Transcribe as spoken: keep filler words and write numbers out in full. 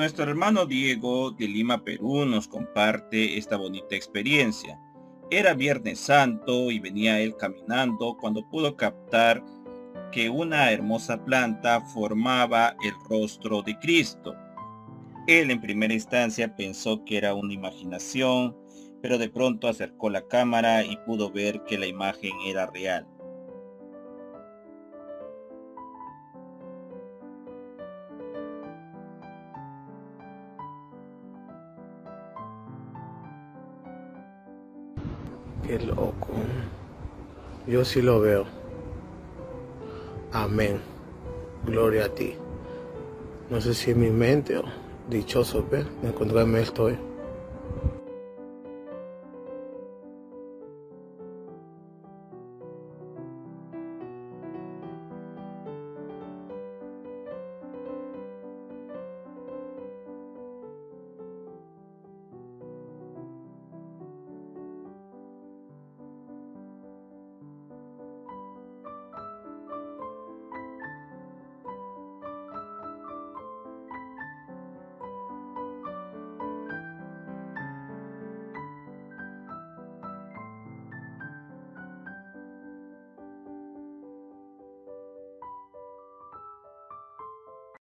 Nuestro hermano Diego de Lima, Perú, nos comparte esta bonita experiencia. Era Viernes Santo y venía él caminando cuando pudo captar que una hermosa planta formaba el rostro de Cristo. Él en primera instancia pensó que era una imaginación, pero de pronto acercó la cámara y pudo ver que la imagen era real. Qué loco. Yo sí lo veo. Amén. Gloria a ti. No sé si en mi mente o dichoso, ¿ves? De encontrarme esto hoy.